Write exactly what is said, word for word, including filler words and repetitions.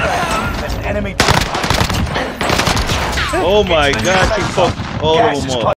There's an enemy. Oh my god, she fucked all of them up.